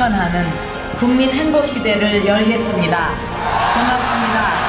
추천하는 국민 행복 시대를 열겠습니다. 고맙습니다.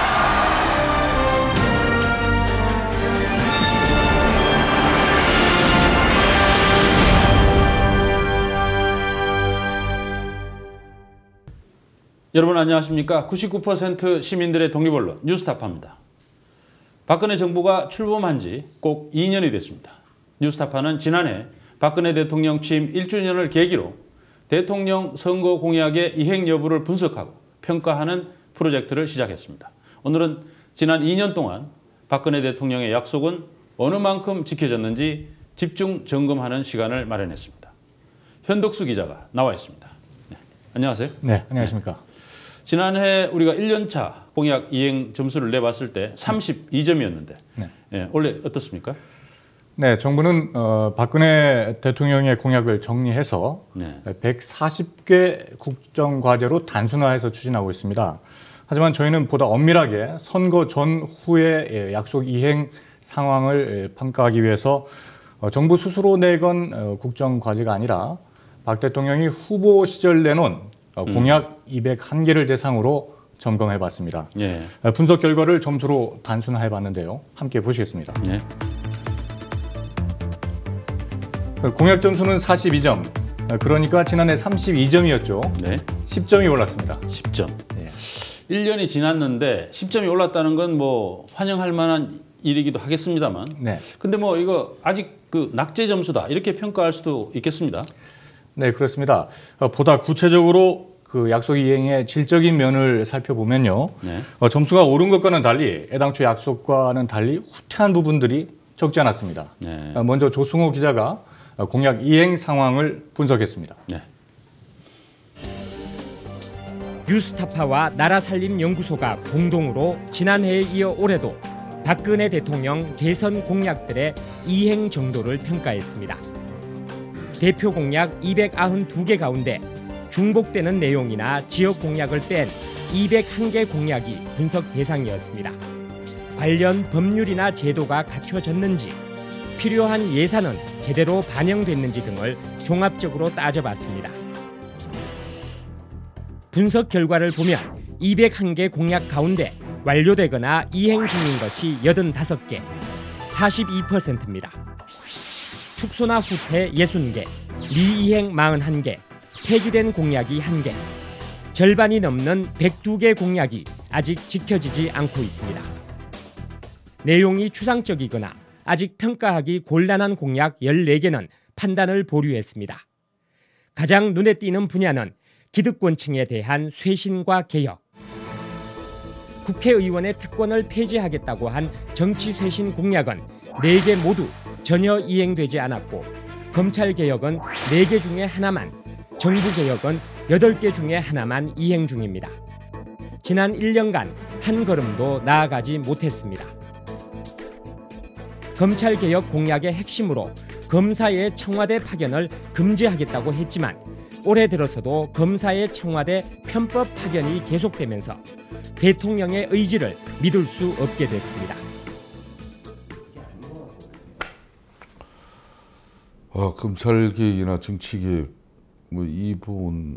여러분 안녕하십니까? 99% 시민들의 독립언론 뉴스타파입니다. 박근혜 정부가 출범한 지 꼭 2년이 됐습니다. 뉴스타파는 지난해 박근혜 대통령 취임 1주년을 계기로 대통령 선거 공약의 이행 여부를 분석하고 평가하는 프로젝트를 시작했습니다. 오늘은 지난 2년 동안 박근혜 대통령의 약속은 어느 만큼 지켜졌는지 집중 점검하는 시간을 마련했습니다. 현덕수 기자가 나와 있습니다. 네, 안녕하세요. 네, 안녕하십니까. 지난해 우리가 1년차 공약 이행 점수를 내봤을 때 32점이었는데 네, 올해 어떻습니까? 네, 정부는 박근혜 대통령의 공약을 정리해서 140개 국정과제로 단순화해서 추진하고 있습니다. 하지만 저희는 보다 엄밀하게 선거 전후의 약속 이행 상황을 평가하기 위해서 정부 스스로 내건 국정과제가 아니라 박 대통령이 후보 시절 내놓은 공약 201개를 대상으로 점검해봤습니다. 예. 분석 결과를 점수로 단순화해봤는데요. 함께 보시겠습니다. 예. 공약 점수는 42점. 그러니까 지난해 32점이었죠. 네. 10점이 올랐습니다. 10점. 예. 1년이 지났는데 10점이 올랐다는 건 뭐 환영할 만한 일이기도 하겠습니다만. 네. 근데 뭐 이거 아직 그 낙제 점수다 이렇게 평가할 수도 있겠습니다. 네, 그렇습니다. 보다 구체적으로 그 약속 이행의 질적인 면을 살펴보면요. 네. 점수가 오른 것과는 달리 애당초 약속과는 달리 후퇴한 부분들이 적지 않았습니다. 네. 먼저 조승호 기자가 공약 이행 상황을 분석했습니다. 네. 뉴스타파와 나라살림연구소가 공동으로 지난해에 이어 올해도 박근혜 대통령 대선 공약들의 이행 정도를 평가했습니다. 대표 공약 292개 가운데 중복되는 내용이나 지역 공약을 뺀 201개 공약이 분석 대상이었습니다. 관련 법률이나 제도가 갖춰졌는지, 필요한 예산은 제대로 반영됐는지 등을 종합적으로 따져봤습니다. 분석 결과를 보면 201개 공약 가운데 완료되거나 이행 중인 것이 85개, 42%입니다. 축소나 후퇴 60개, 미이행 41개, 폐기된 공약이 1개, 절반이 넘는 102개 공약이 아직 지켜지지 않고 있습니다. 내용이 추상적이거나 아직 평가하기 곤란한 공약 14개는 판단을 보류했습니다. 가장 눈에 띄는 분야는 기득권층에 대한 쇄신과 개혁, 국회의원의 특권을 폐지하겠다고 한 정치쇄신 공약은 4개 모두 전혀 이행되지 않았고, 검찰개혁은 4개 중에 하나만, 정부개혁은 8개 중에 하나만 이행 중입니다. 지난 1년간 한 걸음도 나아가지 못했습니다. 검찰개혁 공약의 핵심으로 검사의 청와대 파견을 금지하겠다고 했지만 올해 들어서도 검사의 청와대 편법 파견이 계속되면서 대통령의 의지를 믿을 수 없게 됐습니다. 검찰개혁이나 정치개혁 뭐 이 부분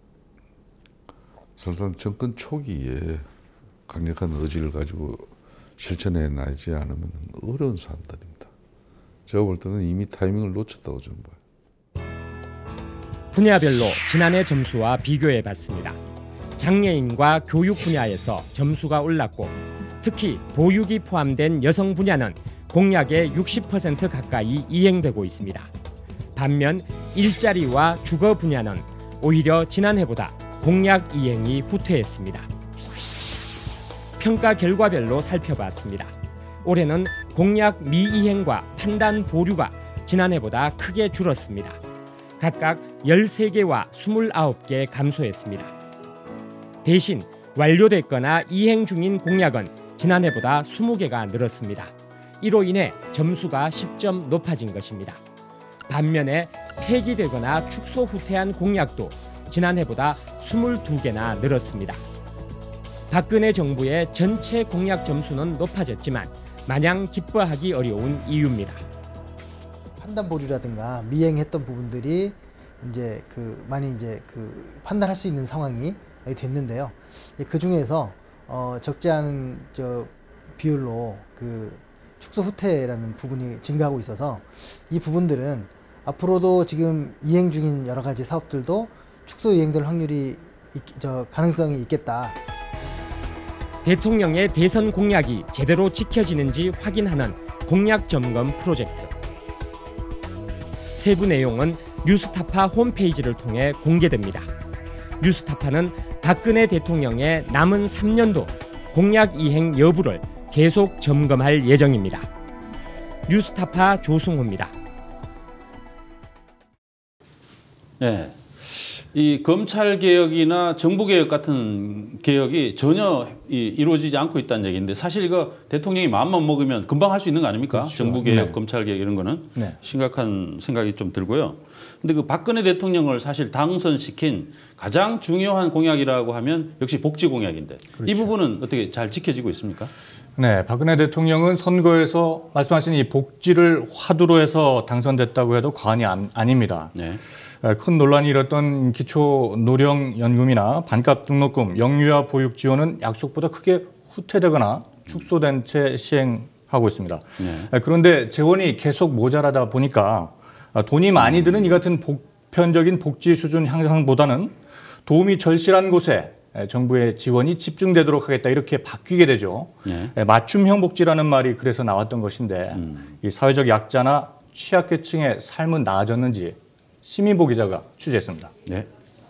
사실상 정권 초기에 강력한 의지를 가지고 실천해 나지 않으면 어려운 사안들입니다. 제가 볼 때는 이미 타이밍을 놓쳤다고 저는 봐요. 분야별로 지난해 점수와 비교해봤습니다. 장애인과 교육 분야에서 점수가 올랐고, 특히 보육이 포함된 여성 분야는 공약의 60% 가까이 이행되고 있습니다. 반면 일자리와 주거 분야는 오히려 지난해보다 공약 이행이 후퇴했습니다. 평가 결과별로 살펴봤습니다. 올해는 공약 미이행과 판단 보류가 지난해보다 크게 줄었습니다. 각각 13개와 29개 감소했습니다. 대신 완료됐거나 이행 중인 공약은 지난해보다 20개가 늘었습니다. 이로 인해 점수가 10점 높아진 것입니다. 반면에 폐기되거나 축소 후퇴한 공약도 지난해보다 22개나 늘었습니다. 박근혜 정부의 전체 공약 점수는 높아졌지만 마냥 기뻐하기 어려운 이유입니다. 판단 보류라든가 미행했던 부분들이 이제 많이 이제 판단할 수 있는 상황이 됐는데요. 그 중에서 적지 않은 비율로 축소 후퇴라는 부분이 증가하고 있어서 이 부분들은 앞으로도 지금 이행 중인 여러 가지 사업들도 축소 이행될 확률이 가능성이 있겠다. 대통령의 대선 공약이 제대로 지켜지는지 확인하는 공약 점검 프로젝트. 세부 내용은 뉴스타파 홈페이지를 통해 공개됩니다. 뉴스타파는 박근혜 대통령의 남은 3년도 공약 이행 여부를 계속 점검할 예정입니다. 뉴스타파 조승호입니다. 네. 이 검찰 개혁이나 정부 개혁 같은 개혁이 전혀 이루어지지 않고 있다는 얘기인데 사실 이거 대통령이 마음만 먹으면 금방 할 수 있는 거 아닙니까? 그렇죠. 정부 개혁, 네. 검찰 개혁 이런 거는 네. 심각한 생각이 좀 들고요. 근데 그 박근혜 대통령을 사실 당선시킨 가장 중요한 공약이라고 하면 역시 복지 공약인데 그렇죠. 이 부분은 어떻게 잘 지켜지고 있습니까? 네, 박근혜 대통령은 선거에서 말씀하신 이 복지를 화두로 해서 당선됐다고 해도 과언이 아닙니다. 네. 큰 논란이 일었던 기초노령연금이나 반값 등록금, 영유아 보육 지원은 약속보다 크게 후퇴되거나 축소된 채 시행하고 있습니다. 네. 그런데 재원이 계속 모자라다 보니까 돈이 많이 드는 이 같은 보편적인 복지 수준 향상보다는 도움이 절실한 곳에 정부의 지원이 집중되도록 하겠다 이렇게 바뀌게 되죠. 네. 맞춤형 복지라는 말이 그래서 나왔던 것인데 이 사회적 약자나 취약계층의 삶은 나아졌는지 시민보 기자가 취재했습니다. 네.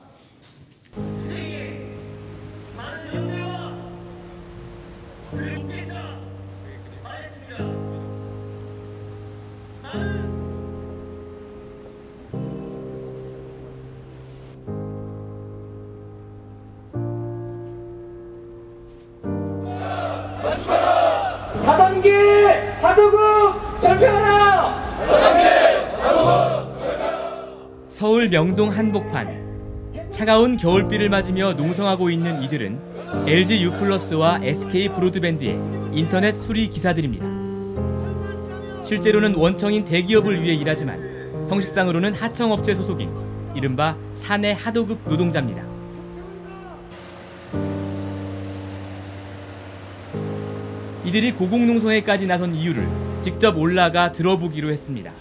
하반기 하도급 전폐하라! 서울 명동 한복판. 차가운 겨울비를 맞으며 농성하고 있는 이들은 LG U+와 SK 브로드밴드의 인터넷 수리 기사들입니다. 실제로는 원청인 대기업을 위해 일하지만 형식상으로는 하청업체 소속인 이른바 사내 하도급 노동자입니다. 이들이 고공농성에까지 나선 이유를 직접 올라가 들어보기로 했습니다.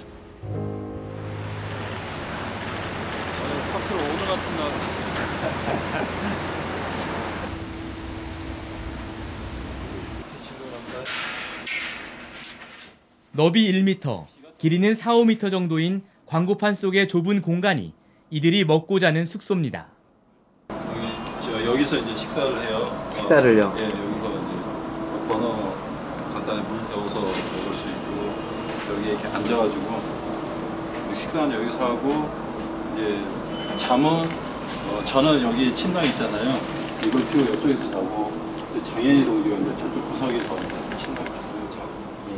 너비 1m, 길이는 4, 5m 정도인 광고판 속의 좁은 공간이 이들이 먹고 자는 숙소입니다. 여기서 이제 식사를 해요. 식사를요? 예, 여기서 이제 버너 간단히 물 데워서 먹을 수 있고 여기 이렇게 앉아가지고 식사는 여기서 하고 이제 잠은 저는 여기 침낭 있잖아요. 이걸 피고 이쪽에서 자고 장애인 동지가 이제 저쪽 구석에서 침낭 피고 자고.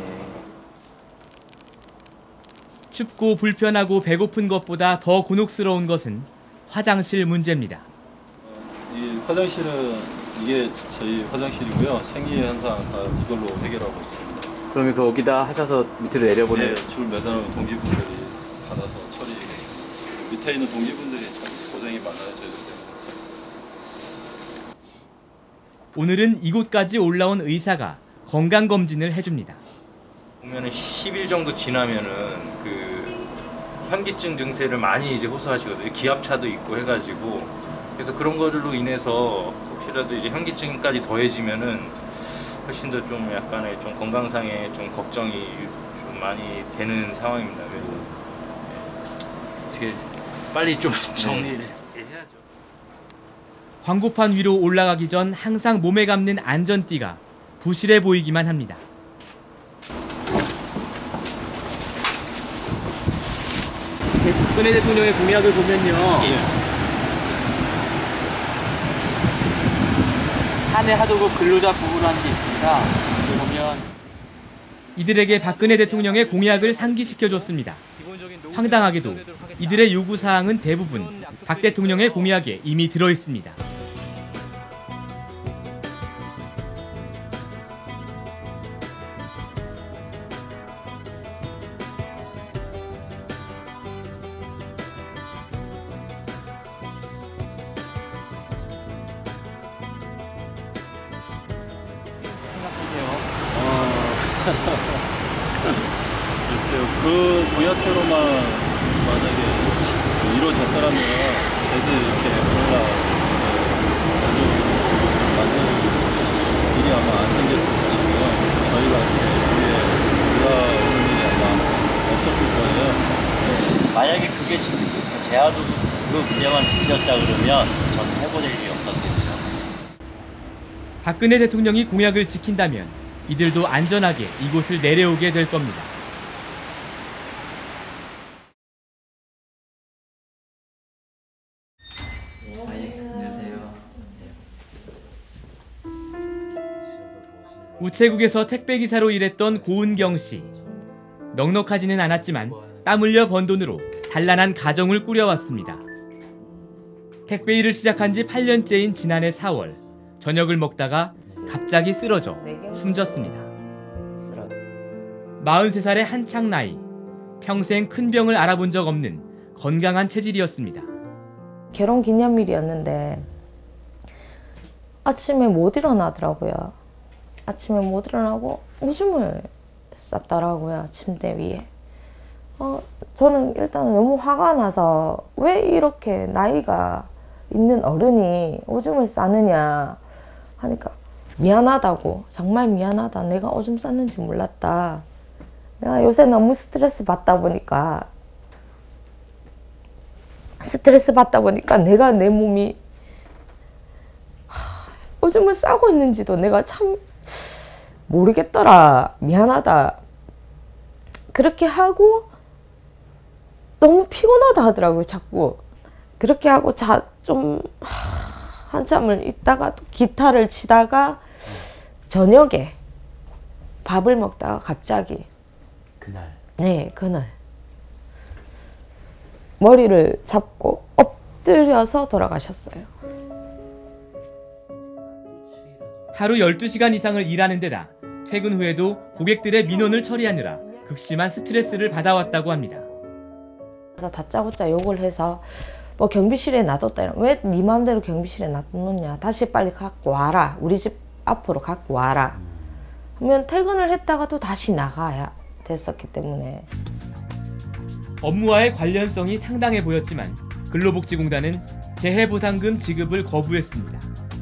춥고 불편하고 배고픈 것보다 더 곤혹스러운 것은 화장실 문제입니다. 이 화장실은 이게 저희 화장실이고요. 생리 현상 다 이걸로 해결하고 있습니다. 그러면 거기다 하셔서 밑으로 내려보내요? 네, 줄 매달아서 동지분들이 받아서 처리해주고 밑에 있는 동지분들이 참 고생이 많아요. 저희들 때문에. 오늘은 이곳까지 올라온 의사가 건강검진을 해줍니다. 보면은 10일 정도 지나면은 그 현기증 증세를 많이 이제 호소하시거든요. 기압차도 있고 해가지고 그래서 그런 것들로 인해서 혹시라도 이제 현기증까지 더해지면은 훨씬 더 좀 약간의 좀 건강상의 좀 걱정이 좀 많이 되는 상황입니다. 그래서 어떻게 빨리 좀 정리를 해야죠. 광고판 위로 올라가기 전 항상 몸에 감는 안전띠가 부실해 보이기만 합니다. 박근혜 대통령의 공약을 보면요. 사내 하도급 근로자 보호라는 게 있습니다. 보면 이들에게 박근혜 대통령의 공약을 상기시켜줬습니다. 황당하게도 이들의 요구사항은 대부분 박 대통령의 공약에 이미 들어있습니다. 글쎄요, 그 공약대로만 만약에 이루어졌더라면 저희들이 이렇게 뭔가 아주 만든 일이 아마 안 생겼을 것이고요. 저희가 이렇게 위에 올라오는 일이 아마 없었을 거예요. 만약에 그게 제아도 그 문제만 지켜졌다 그러면 저는 해보낼 일이 없었겠죠. 박근혜 대통령이 공약을 지킨다면 이들도 안전하게 이곳을 내려오게 될 겁니다. 우체국에서 택배기사로 일했던 고은경 씨. 넉넉하지는 않았지만 땀 흘려 번 돈으로 단란한 가정을 꾸려왔습니다. 택배 일을 시작한 지 8년째인 지난해 4월 저녁을 먹다가 갑자기 쓰러져 숨졌습니다. 43살의 한창 나이, 평생 큰 병을 알아본 적 없는 건강한 체질이었습니다. 결혼기념일이었는데 아침에 못 일어나더라고요. 아침에 못 일어나고 오줌을 쌌더라고요, 침대 위에. 저는 일단 너무 화가 나서 왜 이렇게 나이가 있는 어른이 오줌을 싸느냐 하니까 미안하다고, 정말 미안하다, 내가 오줌 쌌는지 몰랐다, 내가 요새 너무 스트레스 받다 보니까 내가 내 몸이 오줌을 싸고 있는지도 내가 참 모르겠더라, 미안하다, 그렇게 하고 너무 피곤하다 하더라고요. 자꾸 그렇게 하고 좀 한참을 있다가 또 기타를 치다가 저녁에 밥을 먹다가 갑자기 그날? 네, 그날 머리를 잡고 엎드려서 돌아가셨어요. 하루 12시간 이상을 일하는 데다 퇴근 후에도 고객들의 민원을 처리하느라 극심한 스트레스를 받아왔다고 합니다. 그래서 다짜고짜 욕을 해서 뭐 경비실에 놔뒀다 이러면 왜 네 마음대로 경비실에 놔뒀느냐, 다시 빨리 갖고 와라, 우리 집 앞으로 갖고 와라 하면 퇴근을 했다가도 다시 나가야 됐었기 때문에 업무와의 관련성이 상당해 보였지만 근로복지공단은 재해보상금 지급을 거부했습니다.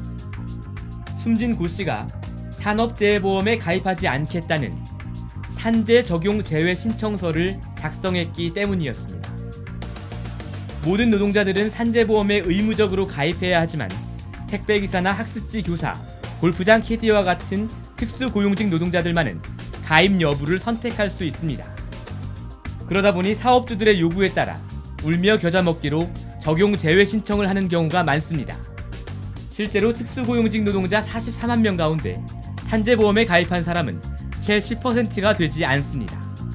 숨진 고 씨가 산업재해보험에 가입하지 않겠다는 산재 적용 제외 신청서를 작성했기 때문이었습니다. 모든 노동자들은 산재보험에 의무적으로 가입해야 하지만 택배기사나 학습지 교사, 골프장 캐디와 같은 특수고용직 노동자들만은 가입 여부를 선택할 수 있습니다. 그러다 보니 사업주들의 요구에 따라 울며 겨자 먹기로 적용 제외 신청을 하는 경우가 많습니다. 실제로 특수고용직 노동자 44만 명 가운데 산재보험에 가입한 사람은 채 10%가 되지 않습니다.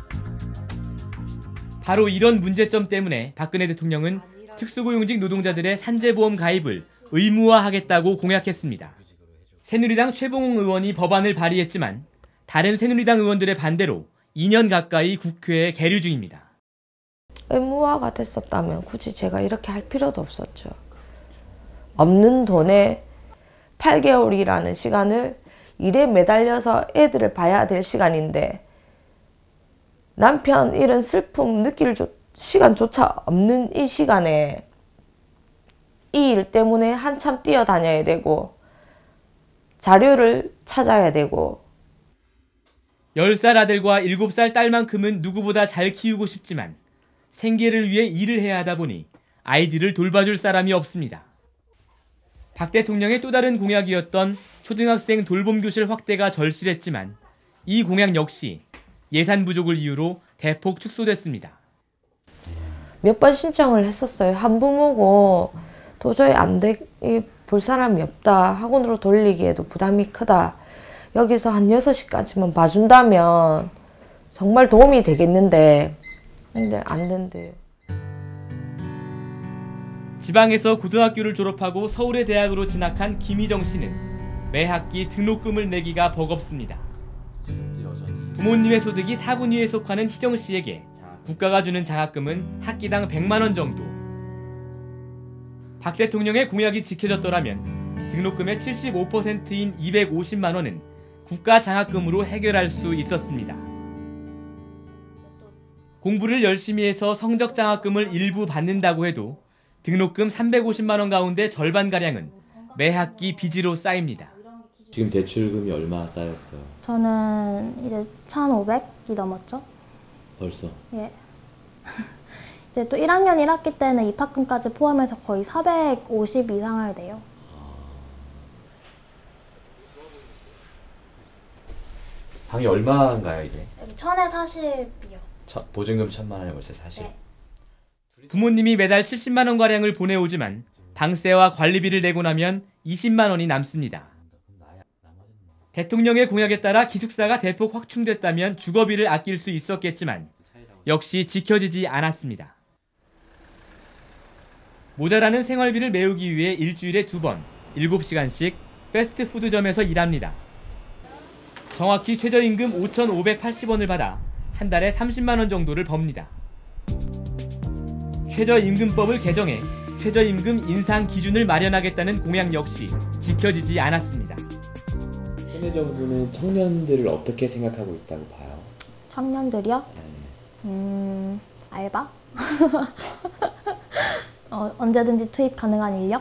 바로 이런 문제점 때문에 박근혜 대통령은 특수고용직 노동자들의 산재보험 가입을 의무화하겠다고 공약했습니다. 새누리당 최봉웅 의원이 법안을 발의했지만 다른 새누리당 의원들의 반대로 2년 가까이 국회에 계류 중입니다. 의무화가 됐었다면 굳이 제가 이렇게 할 필요도 없었죠. 없는 돈에 8개월이라는 시간을 일에 매달려서 애들을 봐야 될 시간인데 남편 이런 슬픔 느낄 시간조차 없는 이 시간에 이 일 때문에 한참 뛰어다녀야 되고 자료를 찾아야 되고 10살 아들과 7살 딸만큼은 누구보다 잘 키우고 싶지만 생계를 위해 일을 해야 하다 보니 아이들을 돌봐줄 사람이 없습니다. 박 대통령의 또 다른 공약이었던 초등학생 돌봄교실 확대가 절실했지만 이 공약 역시 예산 부족을 이유로 대폭 축소됐습니다. 몇 번 신청을 했었어요. 한부모고 도저히 볼 사람이 없다. 학원으로 돌리기에도 부담이 크다. 여기서 한 6시까지만 봐준다면 정말 도움이 되겠는데 근데 안 된대요. 지방에서 고등학교를 졸업하고 서울의 대학으로 진학한 김희정 씨는 매 학기 등록금을 내기가 버겁습니다. 부모님의 소득이 4분위에 속하는 희정 씨에게 국가가 주는 장학금은 학기당 100만 원 정도. 박 대통령의 공약이 지켜졌더라면 등록금의 75%인 250만 원은 국가 장학금으로 해결할 수 있었습니다. 공부를 열심히 해서 성적 장학금을 일부 받는다고 해도 등록금 350만 원 가운데 절반가량은 매 학기 빚으로 쌓입니다. 지금 대출금이 얼마 쌓였어요? 저는 이제 1,500이 넘었죠. 벌써? 예. 이제 또 1학년 1학기 때는 입학금까지 포함해서 거의 450 이상을 내요. 방이 얼마인가요 이게? 1,040이요. 보증금 1,000만 원에 월세 40. 네. 부모님이 매달 70만 원 가량을 보내오지만 방세와 관리비를 내고 나면 20만 원이 남습니다. 대통령의 공약에 따라 기숙사가 대폭 확충됐다면 주거비를 아낄 수 있었겠지만 역시 지켜지지 않았습니다. 모자라는 생활비를 메우기 위해 일주일에 2번 7시간씩 패스트푸드점에서 일합니다. 정확히 최저임금 5,580원을 받아 한 달에 30만 원 정도를 법니다. 최저임금법을 개정해 최저임금 인상 기준을 마련하겠다는 공약 역시 지켜지지 않았습니다. 박근혜 정부는 청년들을 어떻게 생각하고 있다고 봐요? 청년들이요? 알바? 언제든지 투입 가능한 인력?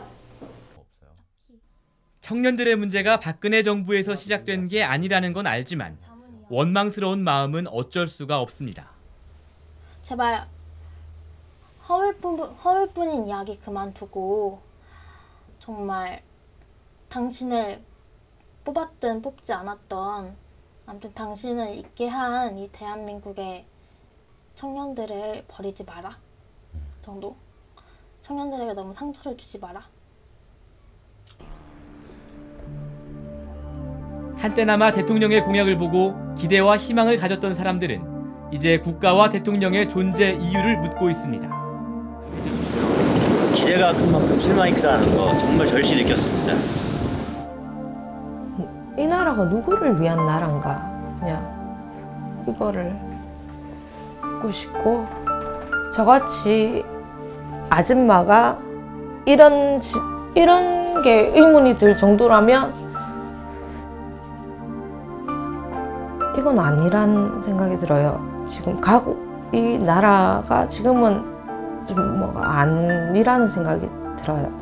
청년들의 문제가 박근혜 정부에서 시작된 게 아니라는 건 알지만 원망스러운 마음은 어쩔 수가 없습니다. 제발 허울뿐인 이야기 그만두고 정말 당신을 뽑았든 뽑지 않았던 아무튼 당신을 있게 한 이 대한민국의 청년들을 버리지 마라 정도? 청년들에게 너무 상처를 주지 마라. 한때나마 대통령의 공약을 보고 기대와 희망을 가졌던 사람들은 이제 국가와 대통령의 존재 이유를 묻고 있습니다. 기대가 큰 만큼 실망이 크다는 거 정말 절실히 느꼈습니다. 이 나라가 누구를 위한 나라인가 그냥 이거를 묻고 싶고 저같이 아줌마가 이런 게 의문이 들 정도라면 이건 아니란 생각이 들어요. 지금 이 나라가 지금은 좀 뭐가 아니라는 생각이 들어요.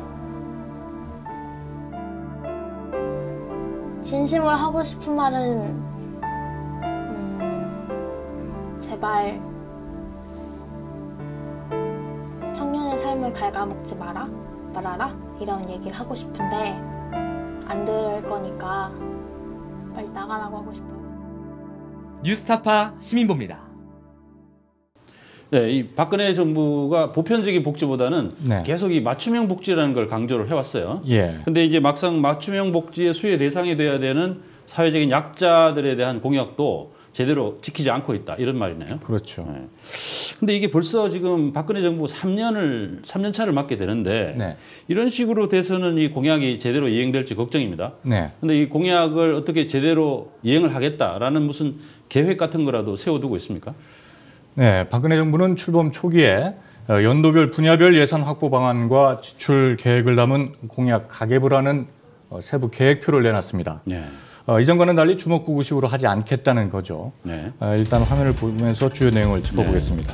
진심으로 하고 싶은 말은 제발 청년의 삶을 갉아먹지 말아라 이런 얘기를 하고 싶은데 안 들을 거니까 빨리 나가라고 하고 싶어요. 뉴스타파 시민보입니다. 네, 이 박근혜 정부가 보편적인 복지보다는 계속 이 맞춤형 복지라는 걸 강조를 해왔어요. 근데 이제 막상 맞춤형 복지의 수혜 대상이 돼야 되는 사회적인 약자들에 대한 공약도 제대로 지키지 않고 있다 이런 말이네요. 그렇죠. 근데 이게 벌써 지금 박근혜 정부 3년 차를 맞게 되는데 이런 식으로 돼서는 이 공약이 제대로 이행될지 걱정입니다. 근데 이 공약을 어떻게 제대로 이행을 하겠다라는 무슨 계획 같은 거라도 세워두고 있습니까? 네, 박근혜 정부는 출범 초기에 연도별 분야별 예산 확보 방안과 지출 계획을 담은 공약 가계부라는 세부 계획표를 내놨습니다. 이전과는 달리 주먹구구식으로 하지 않겠다는 거죠. 일단 화면을 보면서 주요 내용을 짚어보겠습니다.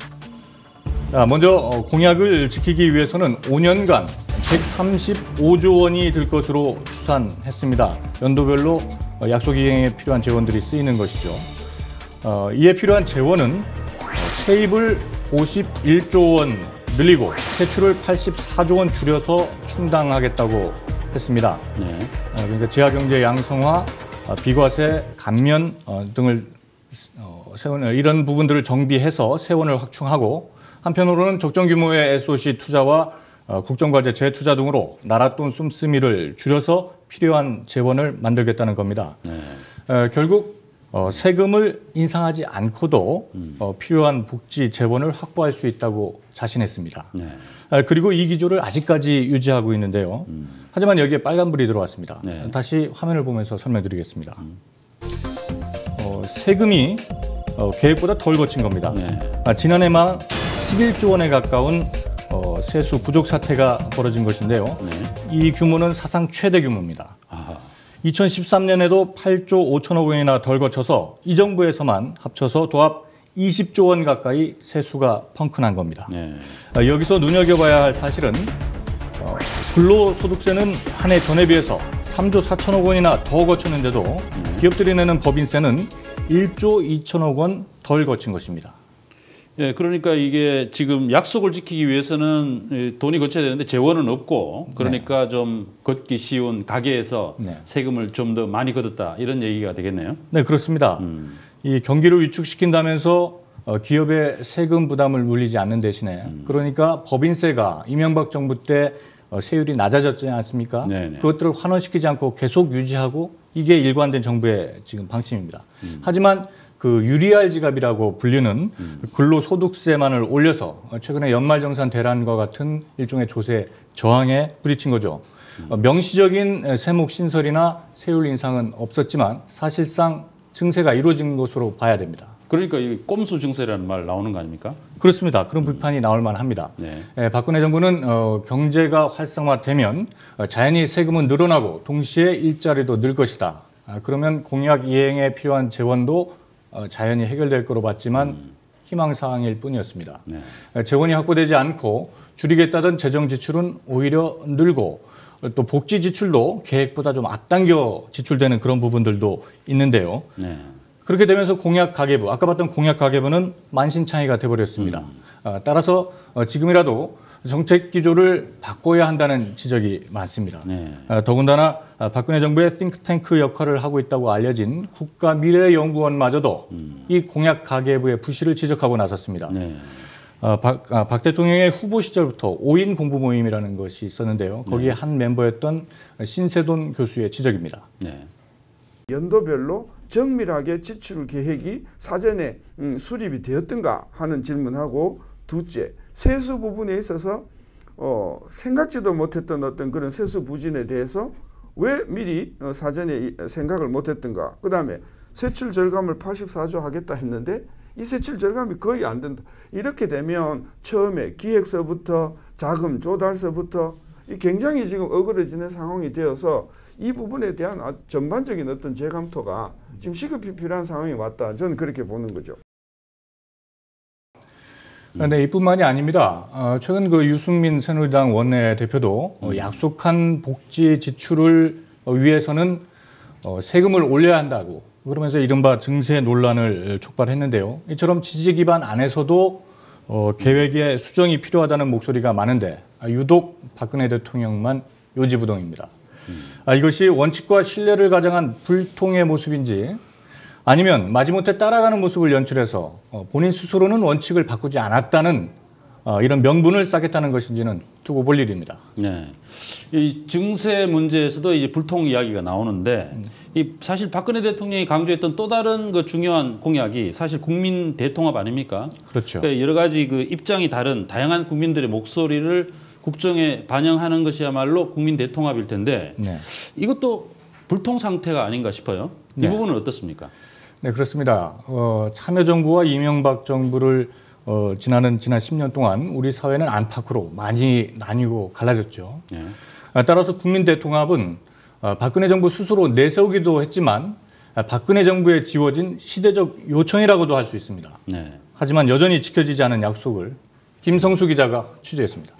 먼저 공약을 지키기 위해서는 5년간 135조 원이 들 것으로 추산했습니다. 연도별로 약속 이행에 필요한 재원들이 쓰이는 것이죠. 이에 필요한 재원은 세입을 51조 원 늘리고 세출을 84조 원 줄여서 충당하겠다고 했습니다. 그러니까 지하경제 양성화, 비과세, 감면 등을 이런 부분들을 정비해서 세원을 확충하고 한편으로는 적정 규모의 SOC 투자와 국정과제 재투자 등으로 나라 돈 씀씀이를 줄여서 필요한 재원을 만들겠다는 겁니다. 결국 세금을 인상하지 않고도 필요한 복지 재원을 확보할 수 있다고 자신했습니다. 그리고 이 기조를 아직까지 유지하고 있는데요. 하지만 여기에 빨간불이 들어왔습니다. 다시 화면을 보면서 설명드리겠습니다. 세금이 계획보다 덜 거친 겁니다. 지난해만 11조 원에 가까운 세수 부족 사태가 벌어진 것인데요. 이 규모는 사상 최대 규모입니다. 2013년에도 8조 5천억 원이나 덜 거쳐서 이 정부에서만 합쳐서 도합 20조 원 가까이 세수가 펑크난 겁니다. 네. 여기서 눈여겨봐야 할 사실은 근로소득세는 한 해 전에 비해서 3조 4천억 원이나 더 거쳤는데도 기업들이 내는 법인세는 1조 2천억 원 덜 거친 것입니다. 예, 그러니까 이게 지금 약속을 지키기 위해서는 돈이 거쳐야 되는데 재원은 없고 그러니까 좀 걷기 쉬운 가게에서 세금을 좀 더 많이 걷었다 이런 얘기가 되겠네요. 네, 그렇습니다. 이 경기를 위축시킨다면서 기업의 세금 부담을 물리지 않는 대신에 그러니까 법인세가 이명박 정부 때 세율이 낮아졌지 않습니까? 네네. 그것들을 환원시키지 않고 계속 유지하고 이게 일관된 정부의 지금 방침입니다. 하지만 그 유리알 지갑이라고 불리는 근로소득세만을 올려서 최근에 연말정산 대란과 같은 일종의 조세 저항에 부딪힌 거죠. 명시적인 세목 신설이나 세율 인상은 없었지만 사실상 증세가 이루어진 것으로 봐야 됩니다. 그러니까 이 꼼수 증세라는 말 나오는 거 아닙니까? 그렇습니다. 그런 비판이 나올 만합니다. 네. 박근혜 정부는 경제가 활성화되면 자연히 세금은 늘어나고 동시에 일자리도 늘 것이다. 그러면 공약 이행에 필요한 재원도 자연히 해결될 거로 봤지만 희망사항일 뿐이었습니다. 네. 재원이 확보되지 않고 줄이겠다던 재정 지출은 오히려 늘고 또 복지 지출도 계획보다 좀 앞당겨 지출되는 그런 부분들도 있는데요. 네. 그렇게 되면서 공약 가계부, 아까 봤던 공약 가계부는 만신창이가 돼버렸습니다. 따라서 지금이라도 정책 기조를 바꿔야 한다는 지적이 많습니다. 네. 더군다나 박근혜 정부의 띵크탱크 역할을 하고 있다고 알려진 국가미래연구원마저도 이 공약 가계부의 부실을 지적하고 나섰습니다. 네. 박 대통령의 후보 시절부터 5인 공부 모임이라는 것이 있었는데요. 거기에 한 멤버였던 신세돈 교수의 지적입니다. 네. 연도별로 정밀하게 지출 계획이 사전에 수립이 되었던가 하는 질문하고 둘째, 세수 부분에 있어서 생각지도 못했던 어떤 그런 세수 부진에 대해서 왜 미리 사전에 생각을 못했던가. 그 다음에 세출 절감을 84조 하겠다 했는데 이 세출 절감이 거의 안 된다. 이렇게 되면 처음에 기획서부터 자금 조달서부터 굉장히 지금 어그러지는 상황이 되어서 이 부분에 대한 전반적인 어떤 재감토가 지금 시급히 필요한 상황이 왔다. 저는 그렇게 보는 거죠. 네, 이뿐만이 아닙니다. 최근 그 유승민 새누리당 원내대표도 약속한 복지 지출을 위해서는 세금을 올려야 한다고 그러면서 이른바 증세 논란을 촉발했는데요. 이처럼 지지 기반 안에서도 계획의 수정이 필요하다는 목소리가 많은데 유독 박근혜 대통령만 요지부동입니다. 이것이 원칙과 신뢰를 가장한 불통의 모습인지 아니면 마지못해 따라가는 모습을 연출해서 본인 스스로는 원칙을 바꾸지 않았다는 이런 명분을 쌓겠다는 것인지는 두고 볼 일입니다. 네, 이 증세 문제에서도 이제 불통 이야기가 나오는데 이 사실 박근혜 대통령이 강조했던 또 다른 그 중요한 공약이 사실 국민 대통합 아닙니까? 그렇죠. 그러니까 여러 가지 그 입장이 다른 다양한 국민들의 목소리를 국정에 반영하는 것이야말로 국민 대통합일 텐데 이것도 불통 상태가 아닌가 싶어요. 이 부분은 어떻습니까? 네, 그렇습니다. 참여정부와 이명박 정부를 지난 10년 동안 우리 사회는 안팎으로 많이 나뉘고 갈라졌죠. 따라서 국민 대통합은 박근혜 정부 스스로 내세우기도 했지만 박근혜 정부에 지워진 시대적 요청이라고도 할 수 있습니다. 하지만 여전히 지켜지지 않은 약속을 김성수 기자가 취재했습니다.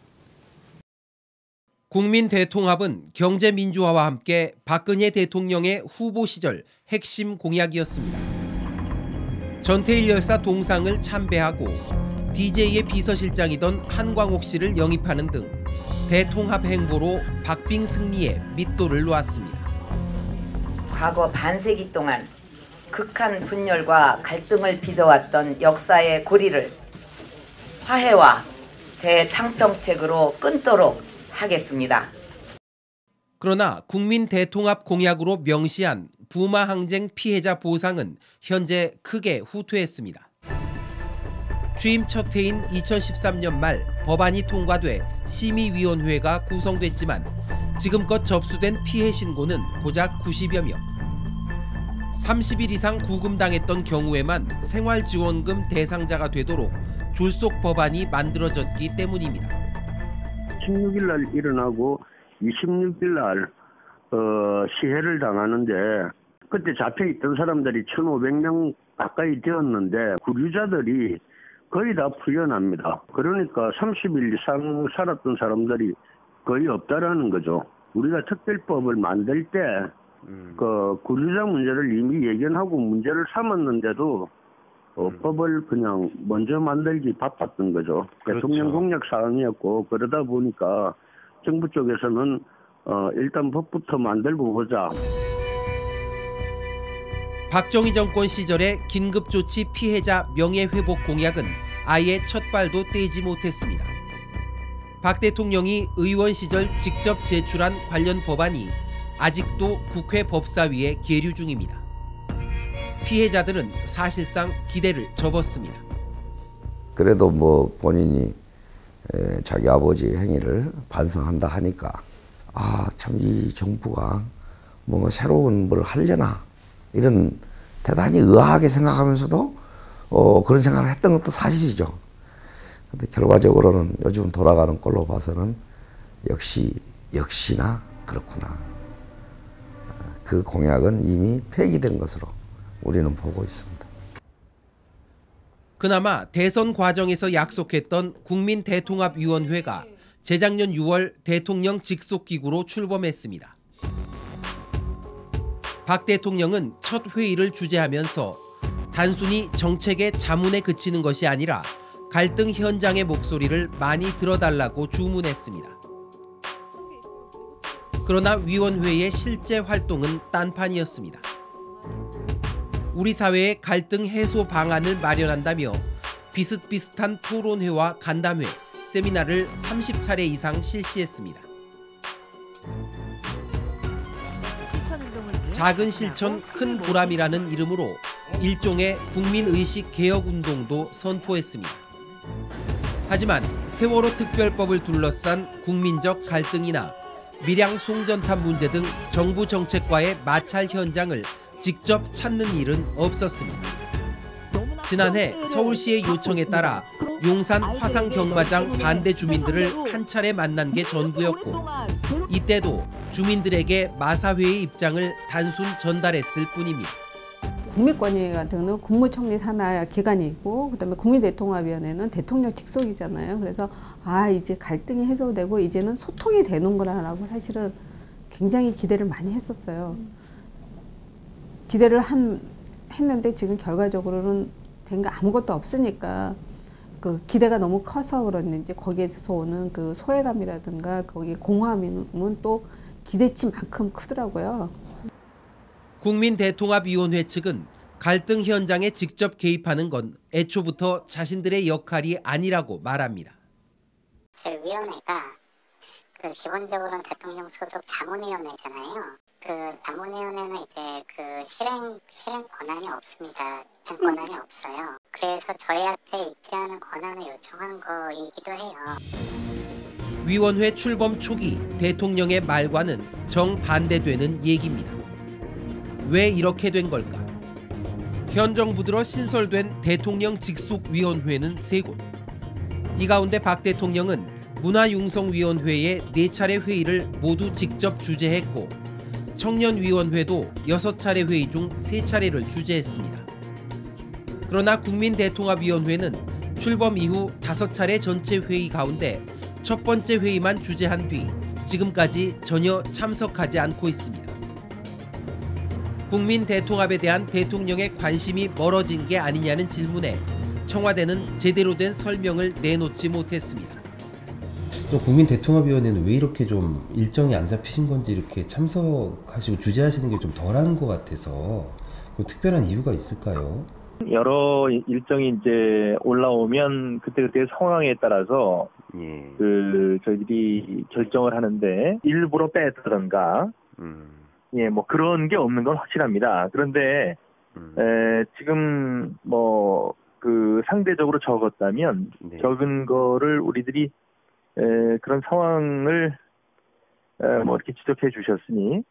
국민 대통합은 경제 민주화와 함께 박근혜 대통령의 후보 시절 핵심 공약이었습니다. 전태일 열사 동상을 참배하고 DJ의 비서실장이던 한광옥 씨를 영입하는 등 대통합 행보로 박빙 승리에 밑도를 놓았습니다. 과거 반세기 동안 극한 분열과 갈등을 빚어왔던 역사의 고리를 화해와 대창평책으로 끊도록 하겠습니다. 그러나 국민 대통합 공약으로 명시한 부마 항쟁 피해자 보상은 현재 크게 후퇴했습니다. 취임 첫 해인 2013년 말 법안이 통과돼 심의위원회가 구성됐지만 지금껏 접수된 피해 신고는 고작 90여 명. 30일 이상 구금당했던 경우에만 생활지원금 대상자가 되도록 졸속 법안이 만들어졌기 때문입니다. 16일 날 일어나고 26일 날 시해를 당하는데 그때 잡혀있던 사람들이 1,500명 가까이 되었는데 구류자들이 거의 다 풀려납니다. 그러니까 30일 이상 살았던 사람들이 거의 없다라는 거죠. 우리가 특별법을 만들 때 그 구류자 문제를 이미 예견하고 문제를 삼았는데도 법을 그냥 먼저 만들기 바빴던 거죠. 그렇죠. 대통령 공약 사항이었고 그러다 보니까 정부 쪽에서는 일단 법부터 만들고 보자. 박정희 정권 시절의 긴급조치 피해자 명예회복 공약은 아예 첫 발도 떼지 못했습니다. 박 대통령이 의원 시절 직접 제출한 관련 법안이 아직도 국회 법사위에 계류 중입니다. 피해자들은 사실상 기대를 접었습니다. 그래도 뭐 본인이 자기 아버지 행위를 반성한다 하니까 참 이 정부가 뭔가 새로운 뭘 하려나 이런 대단히 의아하게 생각하면서도 그런 생각을 했던 것도 사실이죠. 근데 결과적으로는 요즘 돌아가는 꼴로 봐서는 역시나 그렇구나. 그 공약은 이미 폐기된 것으로 우리는 보고 있습니다. 그나마 대선 과정에서 약속했던 국민대통합위원회가 재작년 6월 대통령 직속기구로 출범했습니다. 박 대통령은 첫 회의를 주재하면서 단순히 정책의 자문에 그치는 것이 아니라 갈등 현장의 목소리를 많이 들어달라고 주문했습니다. 그러나 위원회의 실제 활동은 딴판이었습니다. 우리 사회의 갈등 해소 방안을 마련한다며 비슷비슷한 토론회와 간담회, 세미나를 30차례 이상 실시했습니다. 작은 실천 큰 보람이라는 이름으로 일종의 국민의식 개혁운동도 선포했습니다. 하지만 세월호 특별법을 둘러싼 국민적 갈등이나 밀양 송전탑 문제 등 정부 정책과의 마찰 현장을 직접 찾는 일은 없었습니다. 지난해 서울시의 요청에 따라 용산 화상 경마장 반대 주민들을 한 차례 만난 게 전부였고 이때도 주민들에게 마사회의 입장을 단순 전달했을 뿐입니다. 국민권위 같은 경우는 국무총리 산하 기관이고 그다음에 국민대통합위원회는 대통령 직속이잖아요. 그래서 이제 갈등이 해소되고 이제는 소통이 되는 거라고 사실은 굉장히 기대를 많이 했었어요. 기대를 했는데 지금 결과적으로는 된 거 아무것도 없으니까 그 기대가 너무 커서 그랬는지 거기에서 오는 그 소외감이라든가 거기 공허함은 또 기대치만큼 크더라고요. 국민대통합위원회 측은 갈등 현장에 직접 개입하는 건 애초부터 자신들의 역할이 아니라고 말합니다. 저희 위원회가 기본적으로는 대통령 소속 자문위원회잖아요. 그 자문위원회는 이제 그 실행 권한이 없습니다. 실행 권한이 없어요. 그래서 저희한테 있지 않은 권한을 요청한 거이기도 해요. 위원회 출범 초기 대통령의 말과는 정반대되는 얘기입니다. 왜 이렇게 된 걸까? 현 정부 들어 신설된 대통령 직속위원회는 3곳. 이 가운데 박 대통령은 문화융성위원회의 4차례 회의를 모두 직접 주재했고 청년위원회도 6차례 회의 중 3차례를 주재했습니다. 그러나 국민대통합위원회는 출범 이후 5차례 전체 회의 가운데 첫 번째 회의만 주재한 뒤 지금까지 전혀 참석하지 않고 있습니다. 국민 대통합에 대한 대통령의 관심이 멀어진 게 아니냐는 질문에 청와대는 제대로 된 설명을 내놓지 못했습니다. 국민대통합위원회는 왜 이렇게 좀 일정이 안 잡히신 건지 이렇게 참석하시고 주재하시는 게 좀 덜한 것 같아서 특별한 이유가 있을까요? 여러 일정이 이제 올라오면 그때그때 상황에 따라서 저희들이 결정을 하는데 일부러 뺐다던가 뭐 그런 게 없는 건 확실합니다. 그런데 지금 뭐 그 상대적으로 적었다면 적은 거를 우리들이 그런 상황을 뭐 이렇게 지적해 주셨으니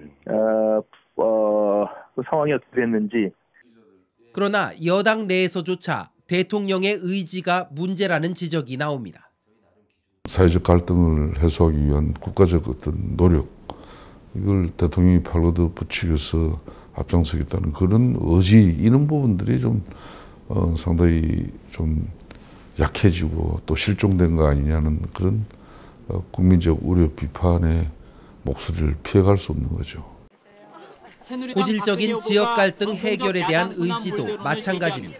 그 상황이 어떻게 됐는지. 그러나 여당 내에서조차 대통령의 의지가 문제라는 지적이 나옵니다. 사회적 갈등을 해소하기 위한 국가적 어떤 노력 이걸 대통령이 발버둥 붙이기 위해서 앞장서겠다는 그런 의지, 이런 부분들이 좀 상당히 좀 약해지고 또 실종된 거 아니냐는 그런 국민적 우려 비판의 목소리를 피해갈 수 없는 거죠. 고질적인 지역 갈등 해결에 대한 의지도 마찬가지입니다.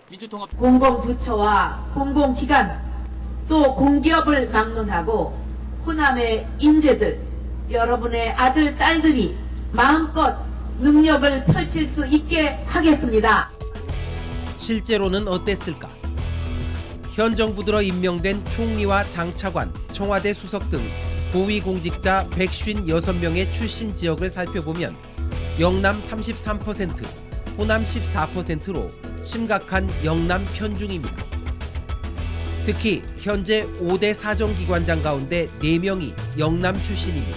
공공부처와 공공기관 또 공기업을 막론하고 호남의 인재들, 여러분의 아들, 딸들이 마음껏 능력을 펼칠 수 있게 하겠습니다. 실제로는 어땠을까? 현 정부 들어 임명된 총리와 장차관, 청와대 수석 등 고위공직자 156명의 출신 지역을 살펴보면 영남 33%, 호남 14%로 심각한 영남 편중입니다. 특히 현재 5대 사정기관장 가운데 4명이 영남 출신입니다.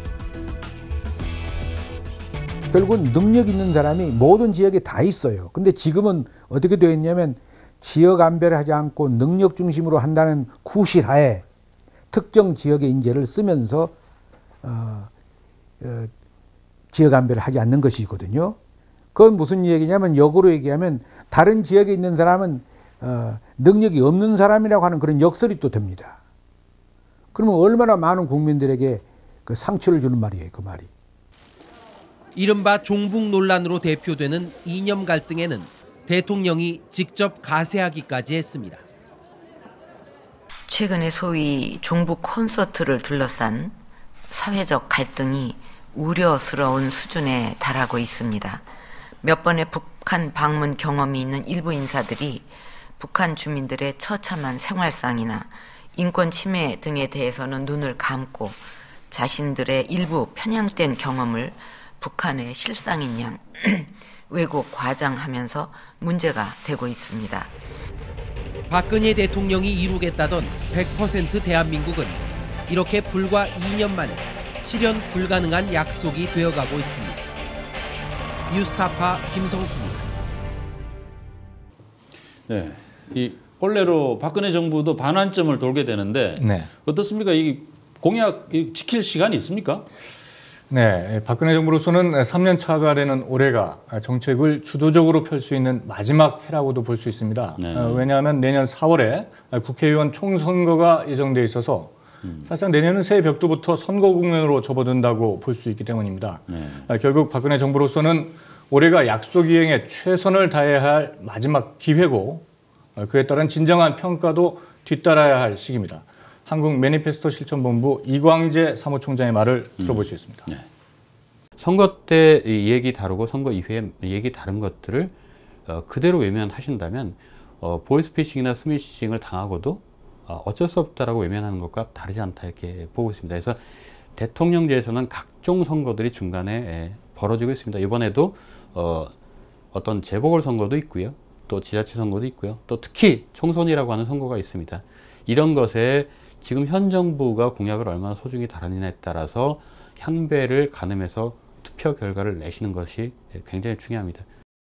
결국은 능력 있는 사람이 모든 지역에 다 있어요. 근데 지금은 어떻게 되어 있냐면 지역 안배를 하지 않고 능력 중심으로 한다는 구실하에 특정 지역의 인재를 쓰면서 지역 안배를 하지 않는 것이거든요. 그건 무슨 얘기냐면 역으로 얘기하면 다른 지역에 있는 사람은 능력이 없는 사람이라고 하는 그런 역설이 또 됩니다. 그러면 얼마나 많은 국민들에게 그 상처를 주는 말이에요, 그 말이. 이른바 종북 논란으로 대표되는 이념 갈등에는 대통령이 직접 가세하기까지 했습니다. 최근에 소위 종북 콘서트를 둘러싼 사회적 갈등이 우려스러운 수준에 달하고 있습니다. 몇 번의 북한 방문 경험이 있는 일부 인사들이 북한 주민들의 처참한 생활상이나 인권 침해 등에 대해서는 눈을 감고 자신들의 일부 편향된 경험을 북한의 실상인 양 왜곡 과장하면서 문제가 되고 있습니다. 박근혜 대통령이 이루겠다던 100% 대한민국은 이렇게 불과 2년 만에 실현 불가능한 약속이 되어가고 있습니다. 뉴스타파 김성수입니다. 네, 이 올해로 박근혜 정부도 반환점을 돌게 되는데 네. 어떻습니까? 이 공약 지킬 시간이 있습니까? 네, 박근혜 정부로서는 3년 차가 되는 올해가 정책을 주도적으로 펼 수 있는 마지막 해라고도 볼 수 있습니다. 네. 왜냐하면 내년 4월에 국회의원 총선거가 예정돼 있어서 사실상 내년은 새해 벽두부터 선거 국면으로 접어든다고 볼 수 있기 때문입니다. 네. 결국 박근혜 정부로서는 올해가 약속 이행에 최선을 다해야 할 마지막 기회고 그에 따른 진정한 평가도 뒤따라야 할 시기입니다. 한국 매니페스토 실천본부 이광재 사무총장의 말을 들어보시겠습니다. 네. 선거 때 얘기 다르고 선거 이후에 얘기 다른 것들을 그대로 외면하신다면 보이스피싱이나 스미싱을 당하고도 어쩔 수 없다라고 외면하는 것과 다르지 않다 이렇게 보고 있습니다. 그래서 대통령제에서는 각종 선거들이 중간에 벌어지고 있습니다. 이번에도 어떤 재보궐선거도 있고요. 또 지자체 선거도 있고요. 또 특히 총선이라고 하는 선거가 있습니다. 이런 것에 지금 현 정부가 공약을 얼마나 소중히 다루느냐에 따라서 향배를 가늠해서 투표 결과를 내시는 것이 굉장히 중요합니다.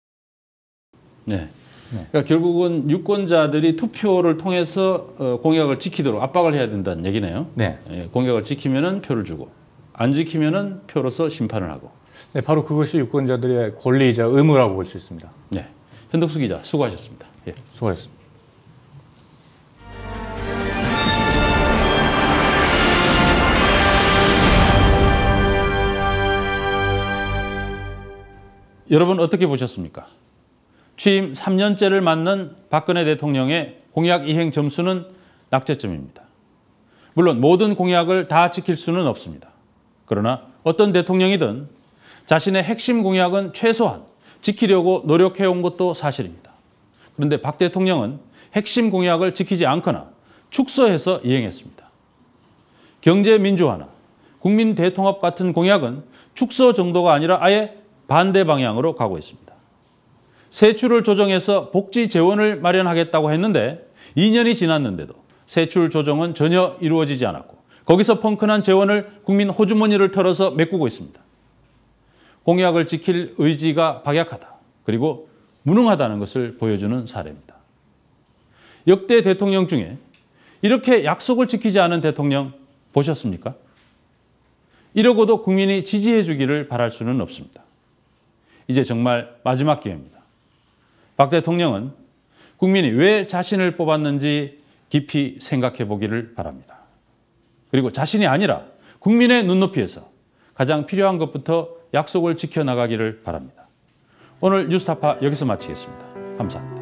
네. 그러니까 결국은 유권자들이 투표를 통해서 공약을 지키도록 압박을 해야 된다는 얘기네요. 네. 공약을 지키면은 표를 주고 안 지키면은 표로서 심판을 하고. 네, 바로 그것이 유권자들의 권리이자 의무라고 볼 수 있습니다. 네. 현덕수 기자 수고하셨습니다. 예. 수고하셨습니다. 여러분 어떻게 보셨습니까? 취임 3년째를 맞는 박근혜 대통령의 공약 이행 점수는 낙제점입니다. 물론 모든 공약을 다 지킬 수는 없습니다. 그러나 어떤 대통령이든 자신의 핵심 공약은 최소한 지키려고 노력해온 것도 사실입니다. 그런데 박 대통령은 핵심 공약을 지키지 않거나 축소해서 이행했습니다. 경제 민주화나 국민 대통합 같은 공약은 축소 정도가 아니라 아예 반대 방향으로 가고 있습니다. 세출을 조정해서 복지 재원을 마련하겠다고 했는데 2년이 지났는데도 세출 조정은 전혀 이루어지지 않았고 거기서 펑크난 재원을 국민 호주머니를 털어서 메꾸고 있습니다. 공약을 지킬 의지가 박약하다. 그리고 무능하다는 것을 보여주는 사례입니다. 역대 대통령 중에 이렇게 약속을 지키지 않은 대통령 보셨습니까? 이러고도 국민이 지지해 주기를 바랄 수는 없습니다. 이제 정말 마지막 기회입니다. 박 대통령은 국민이 왜 자신을 뽑았는지 깊이 생각해 보기를 바랍니다. 그리고 자신이 아니라 국민의 눈높이에서 가장 필요한 것부터 약속을 지켜나가기를 바랍니다. 오늘 뉴스타파 여기서 마치겠습니다. 감사합니다.